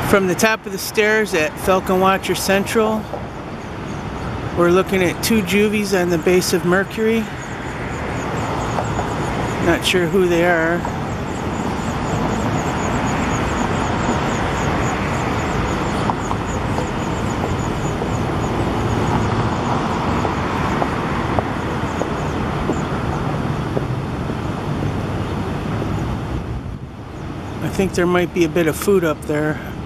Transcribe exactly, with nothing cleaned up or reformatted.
From the top of the stairs at Falcon Watcher Central, we're looking at two Juvies on the base of Mercury. Not sure who they are. I think there might be a bit of food up there.